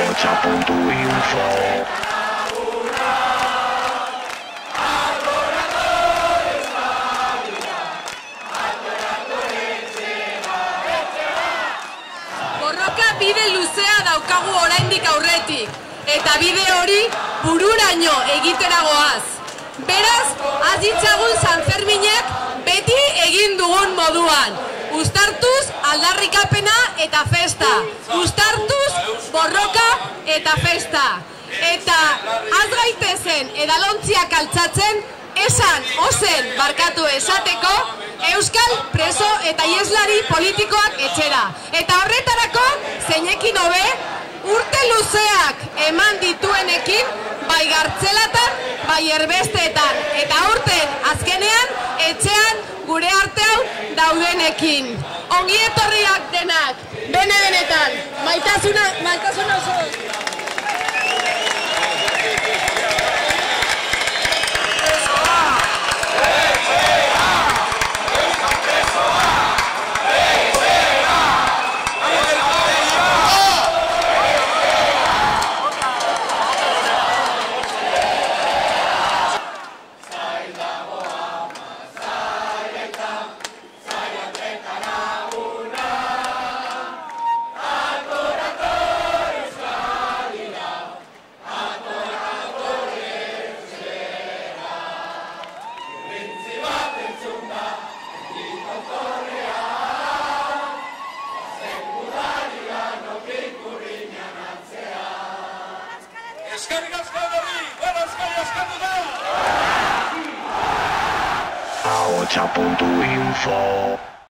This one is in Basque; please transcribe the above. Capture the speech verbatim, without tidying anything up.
ahotsa puntu info. Borroka bide luzea daukagu oraindik aurretik, eta bide hori bururaino egiteragoaz. Beraz, az ditzagun San Ferminek beti egin dugun moduan. Uztartuz aldarrikapena eta festa. Uztartuz borroka eta festa. Eta az gaitezen edalontziak altzatzen, esan ozen barkatu esateko, euskal preso eta ieslari politikoak etxera. Eta horretarako, zeinekin hobe, urte luzeak eman dituenekin, bai gartzelatan, bai erbesteetan. Eta urten azkenean, etxean gure artean daudenekin. Ongi etorriak denak, bene benetan, maitasuna, maitasuna oso. Eskerrik asko berri, gora eskari askatu da! ahotsa puntu info